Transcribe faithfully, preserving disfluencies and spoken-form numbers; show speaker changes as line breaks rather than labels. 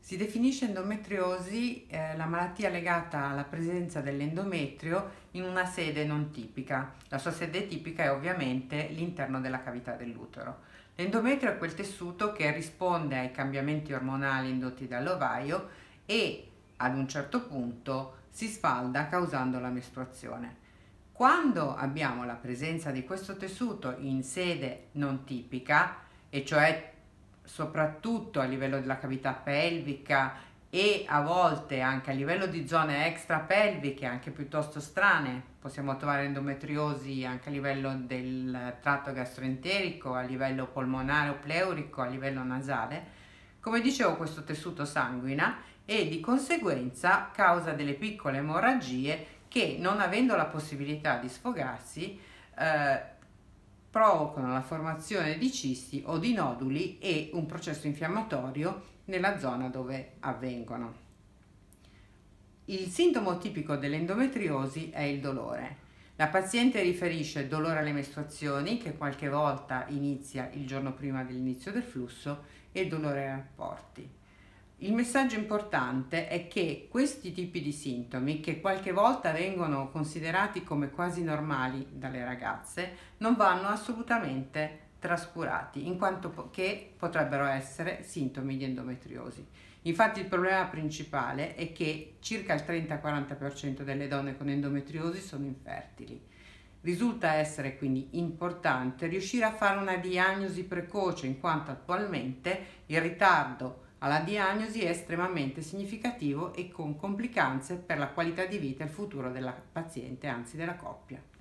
Si definisce endometriosi eh, la malattia legata alla presenza dell'endometrio in una sede non tipica. La sua sede tipica è ovviamente l'interno della cavità dell'utero. L'endometrio è quel tessuto che risponde ai cambiamenti ormonali indotti dall'ovaio e ad un certo punto si sfalda causando la mestruazione. Quando abbiamo la presenza di questo tessuto in sede non tipica, e cioè soprattutto a livello della cavità pelvica e a volte anche a livello di zone extrapelviche anche piuttosto strane, possiamo trovare endometriosi anche a livello del tratto gastroenterico, a livello polmonare o pleurico, a livello nasale. Come dicevo, questo tessuto sanguina e di conseguenza causa delle piccole emorragie che, non avendo la possibilità di sfogarsi, eh, provocano la formazione di cisti o di noduli e un processo infiammatorio nella zona dove avvengono. Il sintomo tipico dell'endometriosi è il dolore. La paziente riferisce dolore alle mestruazioni, che qualche volta inizia il giorno prima dell'inizio del flusso, e dolore ai rapporti. Il messaggio importante è che questi tipi di sintomi, che qualche volta vengono considerati come quasi normali dalle ragazze, non vanno assolutamente trascurati, in quanto che potrebbero essere sintomi di endometriosi. Infatti il problema principale è che circa il trenta quaranta per cento delle donne con endometriosi sono infertili. Risulta essere quindi importante riuscire a fare una diagnosi precoce, in quanto attualmente il ritardo alla diagnosi è estremamente significativo e con complicanze per la qualità di vita e il futuro della paziente, anzi della coppia.